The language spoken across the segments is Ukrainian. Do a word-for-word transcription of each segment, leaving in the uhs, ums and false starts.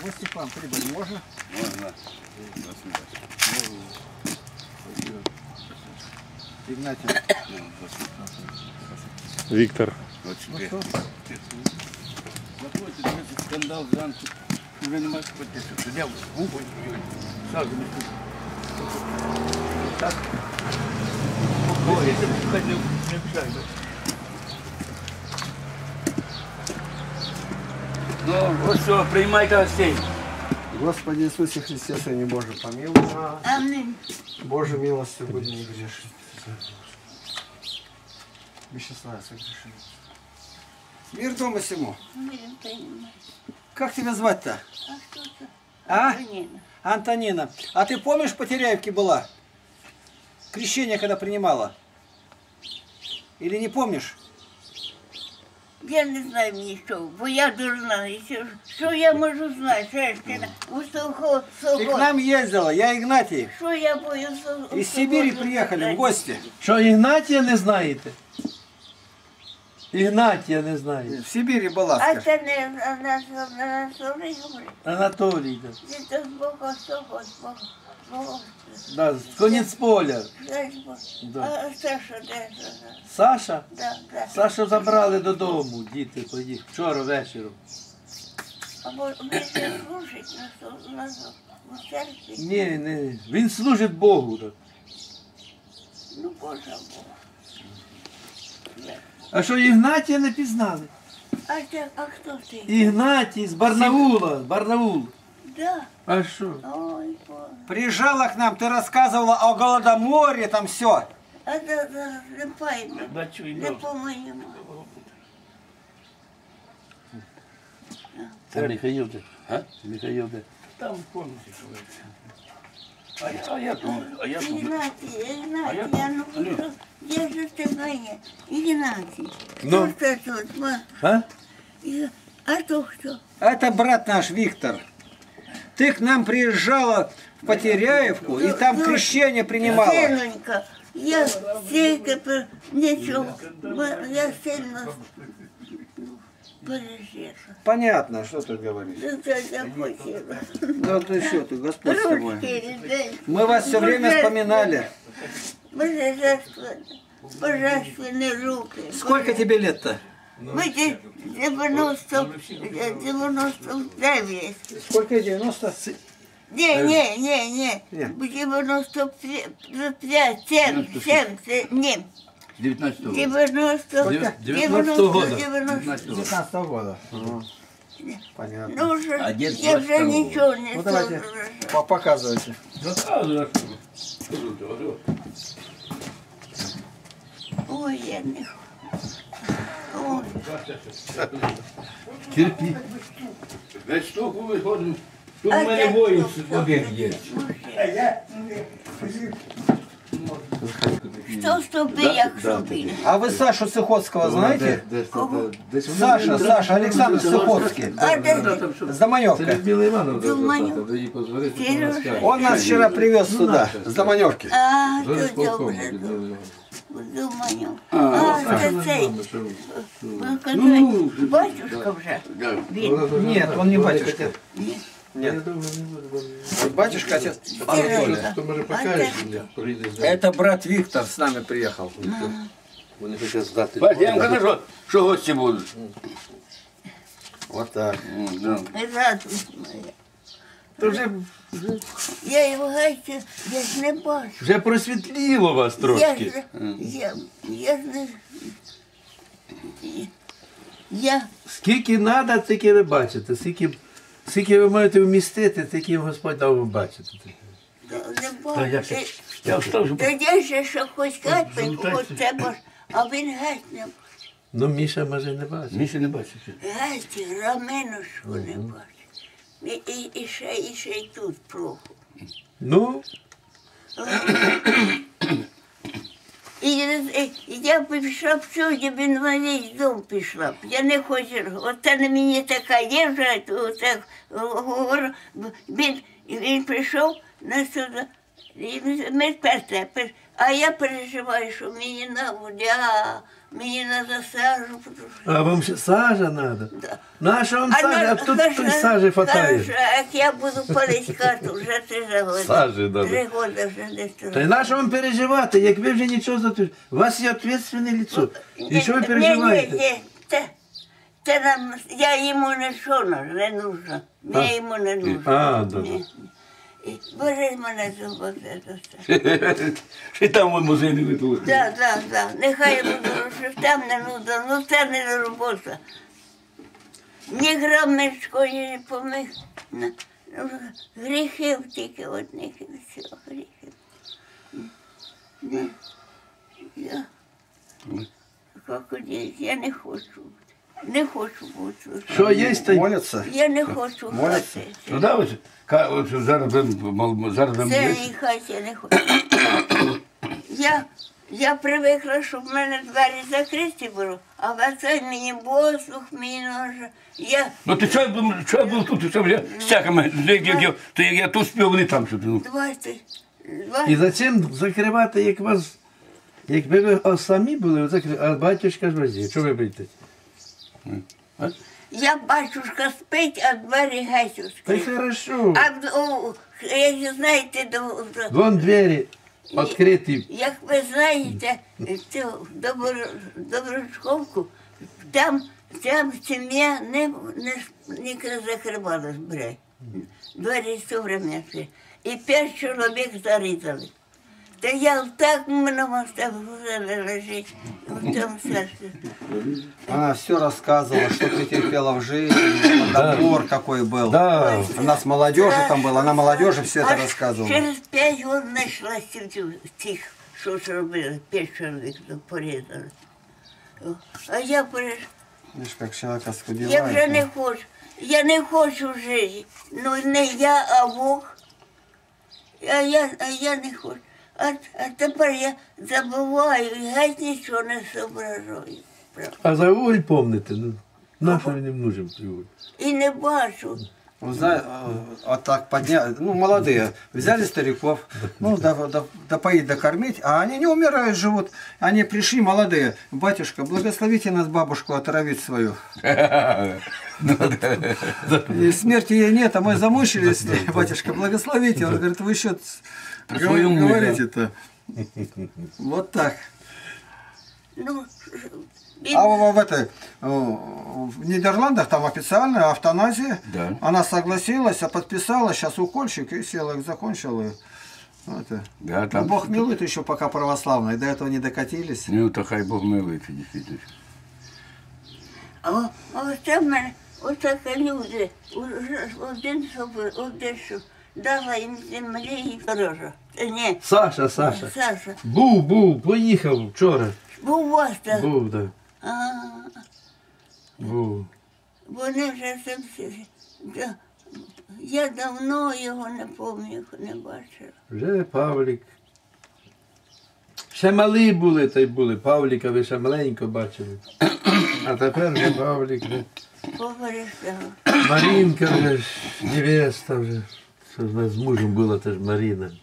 Ну, Степан, прибыль можно? Можно. Игнатий. Виктор. Вот Ну тебе. что? Заходите, это скандал, Жан, уже не можешь подписываться. Я губы, сразу не так. Ой, если бы хотел, не обижай, да? Ну, вот что, принимайте гостей. Господи Иисусе Христе, Сыне Божий, помилуй. Аминь. Боже, милостью будь не грешен. Вячеслав, согрешен. Мир дома сему. Мирим принимай. Как тебя звать-то? А что это? А? Антонина. Антонина. А ты помнишь, в Потеряевке была? Крещение, когда принимала? Или не помнишь? Я не знаю нічого, бо я дурна. І Що, що я можу знати? Що я ж ти на- у совхоз, Ты к совхоз. нам ездила, я Игнатий. Що я бою совхоз? Из Сибири приехали в гости. Що, Ігнатія не знаєте? Ігнатія не знаєте. В Сибири была, А скажи. це не Анатолій говорить. Анатолій, да. Це з Бога, совхоз, Бога. Бога. Да, з конець поля. Знаєш, Бог. Да. А Саша, де? Саша? Да, да. Сашу забрали додому, діти поїхали. Вчора вечором. Або він ще служить на, со- на, со- у церкві. Ні, не. Він служить Богу. Так. Ну, Божа Бога. А що, Ігнатія не пізнали? А, це, а хто ти? Ігнатій з Барнаула, з Барнаула. Да. А що? Ой, Боже. Приезжала к нам, ты рассказывала о Голодоморе, там все. А да, да, не пойду. Бачу, і Не добре. по-моєму. Це Михаїл де. А? Михаїл де. Там повністю чоловік. А я, а я думаю, а я думаю. Ігнатій, А я- Ігнатій, а ну Алло. що? Де ж тебе є? Ігнатій. Ну? Хто це тут? Ма? А? І- А то хто? Это брат наш Виктор. Ты к нам приезжала в Потеряевку и там крещение принимала. Синонька, я стільки пер- нічого, бо я сильно пережила. Понятно, что ты говоришь. Ну, це я хотіла. Ну ты что, ты, Господь с тобой. Ручки, людей. Мы вас все время вспоминали. Божественні, божественні руки. Сколько тебе лет-то? Мені дев'яносто, дев'яносто дев'ять. Сколько? девяносто? Ні, ні, ні, ні. Ні. дев'яносто п'ять, сім, сім, це- ні. дев'ятнадцятого. дев'яносто, дев'ятнадцятого года. дев'яносто. девятнадцатого года. Понятно. Ну, вже, А дід я вже двадцять нічого не Ну давайте, соображаю. по- показывайте. Ой, я не хочу. Ой, Терпи. Весь штуку виходить. Тут А в мене як воїн то? один є. хто собі, як собі. А вы Сашу Сыходского знаете? Саша, Саша, Александр Сыходский. А де С Доманевка. Людмила Івановна Думаю. завтра, їй позвонити, Сережа. вона скаже. Он нас вчера привез сюда, с Доманевки. А, Вже з то полком, добре, Людмила Івановна. думаю. А, це цей. Мама, що ви? Ви казали, батюшка вже. Він. Нет, он не батюшка. Я думаю, не буду. Батюшка, отец. Сережа. Хто може А покажеш це- мені? Прийде з ним. Это брат Виктор с нами приехал. Вони хочуть здати. Бать, я вам кажу, що, що гості будуть. Вот так. М, да. Радость моя. То вже, Я його гайся, я ж не бачу. вже просвітліло вас Я трошки. ж, я, я ж не... Я, Скільки треба, тільки ви бачите. Скільки, скільки ви маєте вмістити, тільки Господь дав вам бачити. не я бачу. Я встав, щоб... Тоді ще що хоч капельку, хоч це бож, а він геть не бачить. Ну, Міша, може, не бачить. Мені ще не бачиш. Геть, раменушку не бачить. І, і, і ще, і ще й тут плохо. Ну, І, і, і я пішла б сьогодні, він в весь дом пішла б. Я не хочу, оце на мені така є вже, оце говорю. Він, він прийшов на сюди, І ми перте, пер- а я переживаю, що мені на воля, мені треба сажу. А вам ще сажа треба? Да. Наша вам сажа, а на- тут хорошо, той сажі хватає. хорошо, а як я буду палити карту, вже три роки. Сажі надо. Три роки вже десь тут. Та й на що вам переживати, як ви вже нічого за те. У вас є відповідальне лицо. І що ви Ні, переживаєте? ні, ні, це, це нам, я йому не що не нужно. А. Я йому не нужно. А, да, Ні. І бери мене зубок. Ще там вон музей не витулили. Так, так, так. Нехай я буду, що там не нудно, ну це не робота. Ні грам не шкоді не поміг. Ну, гріхів тільки одних і все, гріхів. Ні. Я, як одісь, я не хочу бути. Не хочу бути. Що є, та й... Молятся? Я не хочу Моляться? хати. Ну да, ось, ка- ось зараз ви, мол, зараз ви Це є. не хаті, я не хочу. Я, я привикла, щоб в мене двері закриті були, а в це мені воздух, мені нужно. Я, Ну ти що я був, що я був тут, що я всякими, як я, то як я тут спів, вони там сюди. Ну. двадцять, І двадцять, зачем закривати, як вас... Якби ви самі були, закри... а батюшка ж возі. Що ви боїтесь? я батюшка спить, а двері геть Та й відкриті. хорошо. А о, як знаєте, до, до, Вон двері відкриті. як ви знаєте, цю добро, доброчковку, там, там сім'я не, не, не закривалась, бре. Двері все время відкриті. І п'ять чоловік зарізали. Та я так мене мостав вже лежить в цьому серці. Она все рассказывала, что претерпела в жизни, отбор какой был. Да. Она с молодежью там была, она молодежи все это Аж рассказывала. через п'ять років знайшла тих, що зробили, п'ять чоловік порізали. О, а я переш... Видишь, как человек Я оскудевает. вже не хочу, я не хочу жити. Ну не я, а Бог. А я, а я не хочу. А, а тепер я забуваю і геть нічого не зображаю. Правда. А за уголь помните? Ну, на що він їм нужен той уголь? І не бачу. Ну, зна- э, вот так подняли, ну, молодые, взяли стариков, ну, да, да, допоить, докормить, а они не умирают, живут. Они пришли, молодые, батюшка, благословите нас, бабушку, отравить свою. И смерти ей нет, а мы замучились, батюшка, благословите. Он говорит, вы что свою умную, говорите-то? Вот так. Ну, він... А в, в этой, э, в Нидерландах там официальная автоназия. Да. Она согласилась, а подписала, сейчас укольчик, и села, их закончила. и Это. Да, Ну, там. Бог милует еще пока православные, до этого не докатились. Ну, то хай Бог милується, дійсно. О, оце в мене, отакі люди, уже один, щоб, один, що дала їм землі і дорожа. Ні, Саша, Саша. Саша, Був, був, поїхав вчора. був у вас так. Був, так. А, Був. вони вже там всі. Да. Я давно його не пам'ятаю, не бачила. Вже Павлік. Ще малі були, та й були. Павліка ви ще маленько бачили. А тепер вже Павлік. Вже. Поверхнула. Марінка вже ж, невеста вже. Що ж нас з мужем була теж Маріна.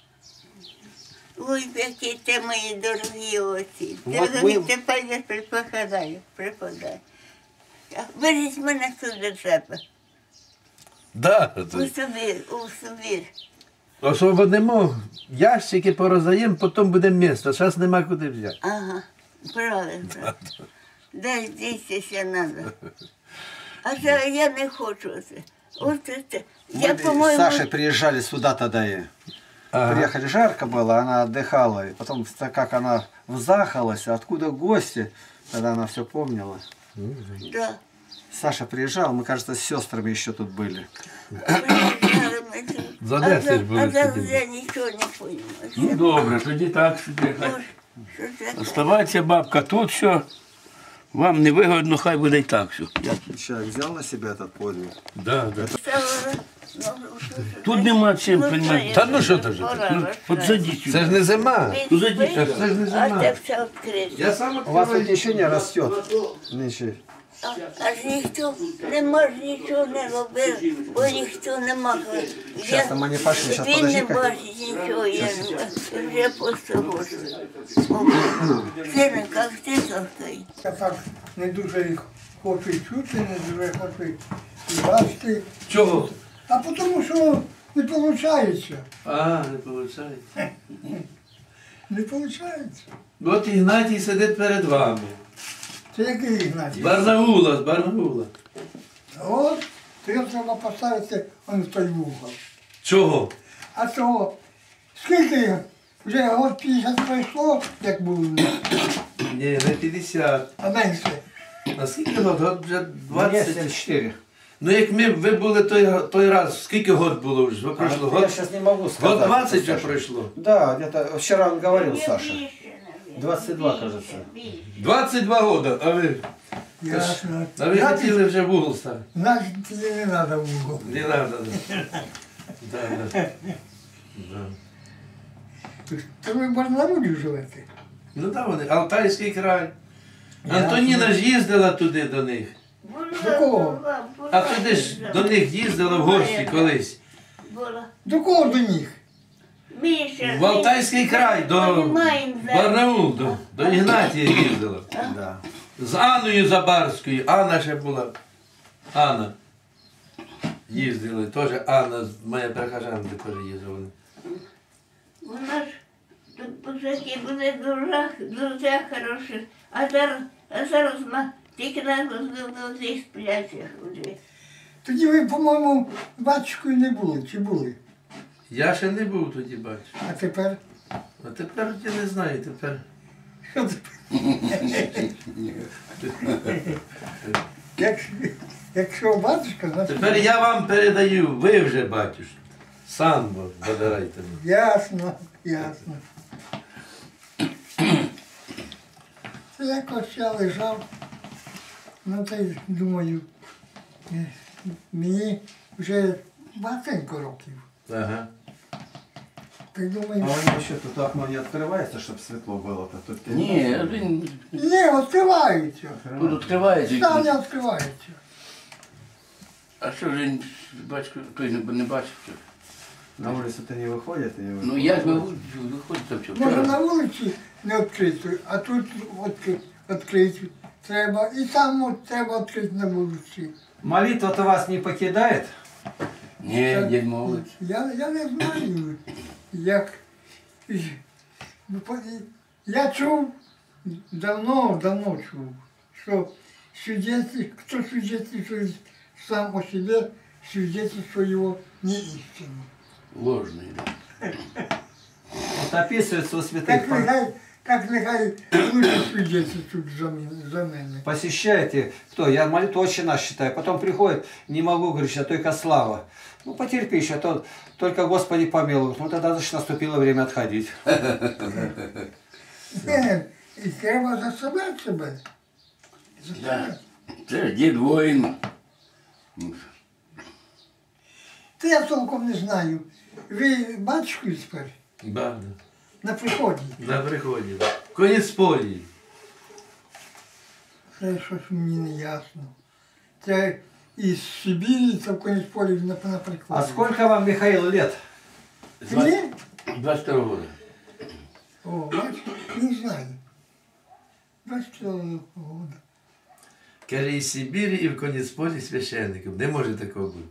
Ой, які ти мої дорогі оці. Вот Дорогі, ви- тепер я припадаю, припадаю. Беріть мене тут до себе. Да, У собі, у собі. освободимо, ящики пороздаємо, потім буде місце. Зараз нема куди взяти. Ага, правильно. Дай дійсно треба. А це я не хочу це. От це. Я, Мы с по-моєму, Сашей приезжали сюда тогда. И Ага. приехали, жарко было, она отдыхала. И потом, так как она взахалась, откуда гости, тогда она все помнила. да. Саша приезжал, мы, кажется, с сестрами еще тут были. Приїжджали ми тут. За А десять за- були А зараз тоді. я нічого не розумію. Ну, добре, тоді так собі. Що таке? Оставайся, бабка, тут все. Вам не вигодно, хай буде і так все. Человек взял на себя этот подвиг. Да, да. Це вже, ну, що ж, Тут нема чим ну, приймати. це Та ну що ти вже? пора Ну, от розправити. зайдіть Це сюди. ж не зима. Він Ну, зайдіть, спить, це ж не а зима. це все відкрито. Я сам У вас тут еще не растет. Ничего. А- аж ніхто не може нічого не робити, бо ніхто не може. Щас, там вони пішли, щас, Він не подожди-ка. бачить нічого, я вже просто можу. Сина, як ти такий? Я так не дуже їх хочу й чути, не дуже хочу й бачити. Чого? А тому що не виходить. А, не виходить. Не виходить. От Ігнатій сидить перед вами. Це який Ігнатій? З Барнаула, з Барнаула. От, то його треба поставити он в той вугол. Чого? А того, скільки вже от п'ятдесят пройшло, як було, Ні, не п'ятдесят. а менше. А скільки год? Год вже двадцять. семьдесят четыре. Ну як ми, ви були той, той раз, скільки год було вже? Ви пройшло? Я Год, сейчас не могу сказать. год двадцять вже Саша. пройшло. Да, где-то вчера он говорил, Саша. Більше, навіть. двадцать два, кажется. Більше. двадцять два года, а ви, Ясно. а ви Значить, хотіли вже в угол ставити. значить, тобі не треба в угол. Не треба. Да, да. Да. То ви в Барнаулі живете? Ну так вони, Алтайський край. Антоніна ж їздила туди до них. До кого? Була, була, А туди ж до них їздила в гості колись. була. До кого до них? Міша, В Алтайський край, до Понімаємо зараз. Барнаул, до, до Ігнатія їздила. Да. З Анною Забарською. Анна ще була. Анна. Їздили. Теж Анна, моя прихожанка, теж їздила. Вона ж тут такі були дуже, дуже хороші. А зараз, а зараз ма, тільки на зі спляться ходить. Тоді ви, по-моєму, батюшкою не були, чи були? Я ще не був тоді, бачу. А тепер? А тепер я не знаю, тепер. Що тепер? Якщо, якщо батюшка, значить... Тепер я вам передаю, ви вже батюшка. Сам Бог, забирайте мене. Ясно, ясно. Це якось я лежав, ну та й думаю, е, мені вже багатенько років. Ага. Та й А думаю, у него еще тут окно не открывается, чтобы светло было-то? Тут Ні, він ні, відкриваються. тут відкривається. Там не відкриваються. А що ж він, батько, той не, не бачив? Що? На улицу-то не выходит? И... Ну я ж виходжу, виходжу там що. Може Вчора. на вулиці не відкрито, а тут відкри- відкрити треба. І там от треба відкрити на вулиці. Молитва-то вас не покидает? Ні, дядь молодь. Я, я не знаю, як. Ну, по- Я чув, давно, давно чув, що свидетель, хто свидетельствует сам о себе, свидетельство его не истинно. Ложний. Да. Вот описывается у святых. Так нехай, так нехай лучше свидетельствуют за мен- за мене. Посещаете, кто? Я молитву «Отче наш» читаю, потом приходит, не могу, говорит, а только слава. Ну, потерпи еще, а то только Господи помилуй. Ну, тогда значит наступило время отходить. Ні, і треба за себе себе. За Да. себе. Це ж дід воїн. Та я толком не знаю. Ви батюшкою тепер Да, да. на приході. На приході. Конець полі. Це щось мені не ясно. Це із Сибірі, це в конець полі на, на приході. А сколько вам, Михаил, лет? Мені? двадцять второго года. О, бачиш, не знаю. двадцять второго года. Каже, із Сибірі і в конець полі священником. Не може такого бути.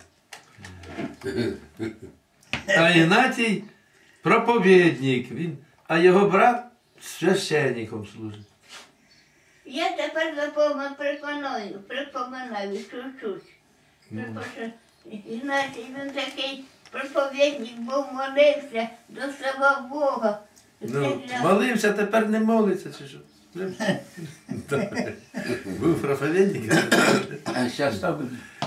А Ігнатій проповідник, він, а його брат священником служить. Я тепер запевно переконую, припоминаю чуть-чуть. Тому що Ігнатій, він такий проповідник був, молився, доставав Бога. Ну, Це для- молився, тепер не молиться, чи що? Так. Був проповідник. А зараз став.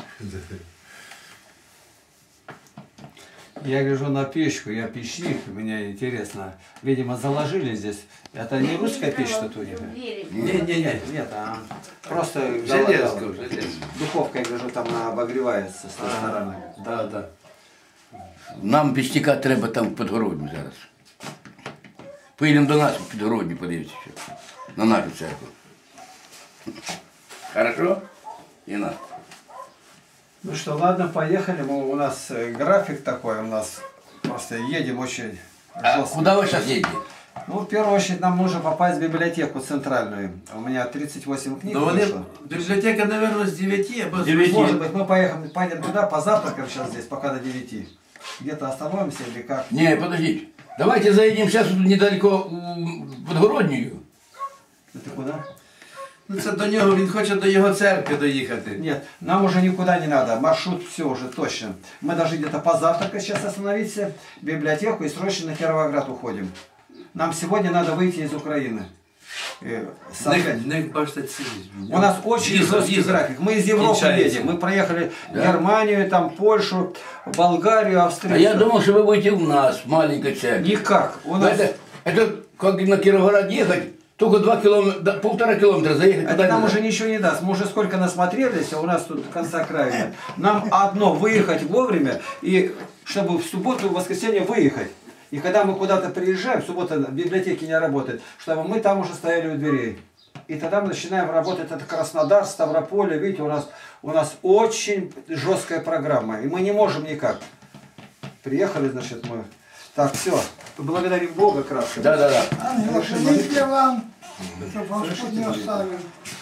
Я гляжу на печку, я печник, мне интересно. Видимо, заложили здесь. Это не русская печь тут у них? Ні-ні-ні. Нет, а просто Железка, заложила. железка. Духовка, я гляжу, там она обогревается с той стороны. Да, да. Нам пічника треба там в Підгородню зараз. Поїдемо до нас в Підгородню, подивіться, що. На нашу церкву. Хорошо? Инна. Ну что, ладно, поехали. Мы, у нас э, график такой, у нас просто едем очень А жестко. куда вы сейчас едете? Ну, в первую очередь, нам нужно попасть в библиотеку центральную. У меня тридцать восемь книг Ну, вони, вышло. бібліотека, наверное, з девяти або з Дев'яти. Может быть, мы поехали, поедем туда, позавтракаем сейчас здесь, пока до девяти. Где-то остановимся или как? Не, подождите. Давайте заедем сейчас тут недалеко в Подгороднюю. Это куда? Ну, це до нього, він хоче до його церкви доїхати. Нет, нам уже никуда не надо. Маршрут все уже точно. Мы должны где-то позавтракать сейчас остановиться, в библиотеку и срочно на Кировоград уходим. Нам сегодня надо выйти из Украины. Э, В создать. них, в них, бачите, ці... У нас очень Виза, жесткий виза. график. Мы из Европы Кінчається. едем. Мы проехали Да? Германию, там, Польшу, Болгарию, А Австрию. я думал, что вы будете у нас, в маленькой церкви. Никак. У Но нас... Это, это как на Кировоград ехать, только два километра, да, полтора километра заехать Это туда. нам не уже надо. ничего не даст. Мы уже сколько насмотрелись, а у нас тут конца края нет. Нам одно выехать вовремя, и чтобы в субботу и в воскресенье выехать. И когда мы куда-то приезжаем, в субботу в библиотеке не работает, чтобы мы там уже стояли у дверей. И тогда мы начинаем работать. Это Краснодар, Ставрополь. Видите, у нас, у нас очень жесткая программа. И мы не можем никак. Приехали, значит, мы. Так, все. Благодарим Бога, кратко. Да, да, да. Ангел, молитве вам, щоб Господь не оставив.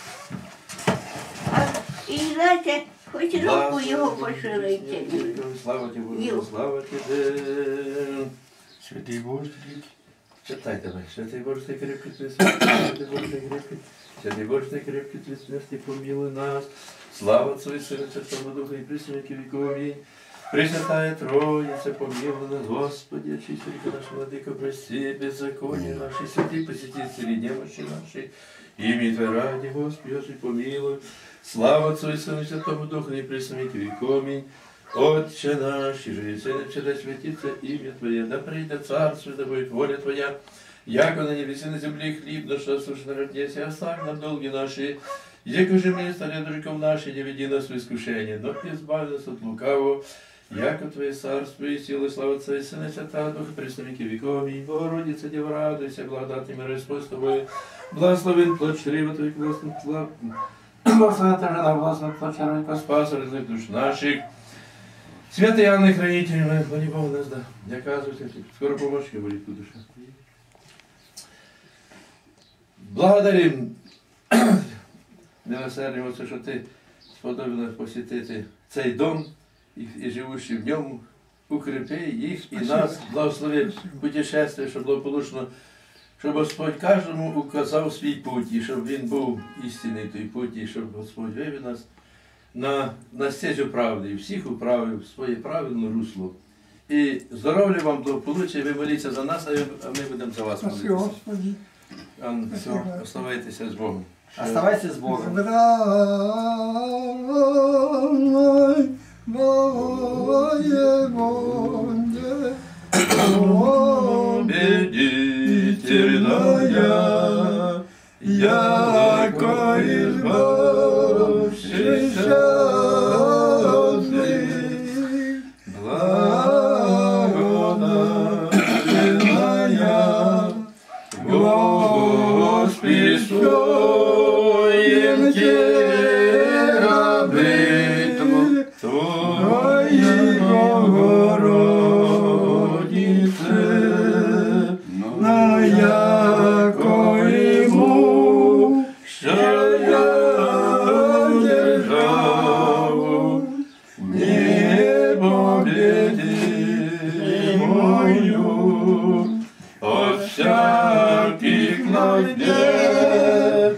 А, і знаєте, хоч руку його поширити. Слава тебе, Боже, Ю. слава тебе. Святий Боже, читай тебе. Святий Боже, ти крепкий, ти святий Боже, ти крепкий. Святий Боже, ти крепкий, ти смертний, помилуй нас. Слава Отцу і Сину, Святому Духу і присвяті віков. Амінь. Пресвятая Троица, помилуй нас, Господи, очисти река наш Владыка, прости беззаконие наши, святи, посети цари немощи наши, имя Твое ради, Господи, помилуй. Слава Отцу и Сыну, Святому Духу, и пресновите веков. Аминь. Отче наш, и же и Сын, всегда святится имя Твое, да придет Царство, да будет воля Твоя, яко на небесе, на земле хлеб, наш насущный роднесе, оставь нам долги наши, яко же мы стали дружков наши, не веди нас в искушение, но избави нас от лукавого, яко Твое царство и силы, слава Отца и Сына, Святого Духа, пресновите веков. Аминь. Богородица, Дева, радуйся, благодатный мир Господь с Тобой, благословен плод чрева Твоих, благословен плод. Благословен Ты, жена, благословен плод чрева, спаса, разлив душ наших. Святый Иоанн, хранитель, мы, хвали Богу нас, да, не оказывайся, скоро помощь, говорит душа. Благодарим, милосердям Отце, що Ти сподобав нас посітити цей дом і, і живущі в ньому, укріпи їх і нас, благослови путешествие, щоб благополучно, щоб Господь кожному указав свій путь, і щоб він був істинний той путь, і щоб Господь вивів нас на, на стежу правди, і всіх управив в своє правильне русло. І здоров'я вам, благополуччя, ви моліться за нас, а ми, а ми будемо за вас Спаси, молитися. Господи. Анна, все, оставайтеся з Богом. Оставайтесь с Богом. Здравствуй, Богое Бонде, Победительная, яко избавшийся от злых, благодатная, Господи, стоим Те рабы Твои, Богородице, на яко ему щая державу, небо беди мою, от всяких надежд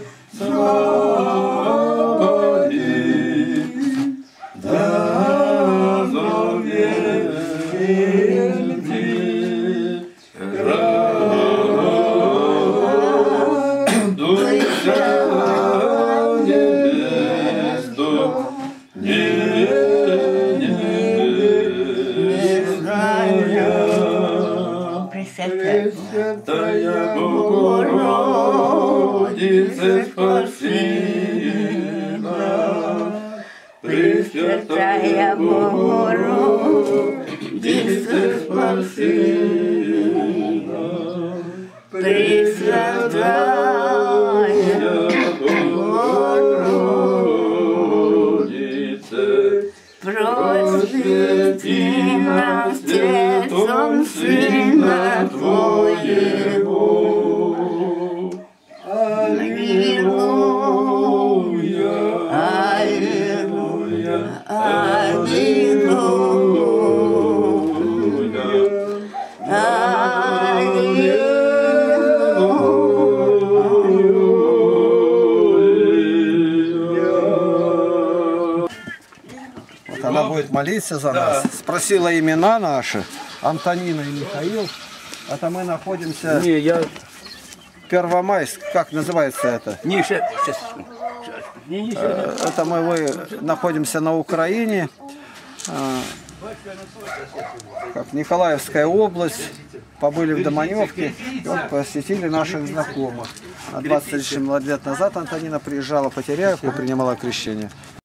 свободи, да зовете радуйся небесну, небесная. Пресвятая Богородице, спаси нас. Пресвятая Богородице, спаси нас. Пресвятая Богородице, посредством Сына Твоего. Аллилуйя, аллилуйя, аллилуйя. Она будет молиться за нас. Спросила имена наши, Антонина и Михаил. Это мы находимся Не, я... Первомайск, как называется это? Не, сейчас, сейчас. Не, не, Э, Это мы вы, находимся на Украине, э, как Николаевская область. Побыли в Доманевке, и вот посетили наших знакомых. А двадцать лет назад Антонина приезжала по Теряевку, принимала крещение.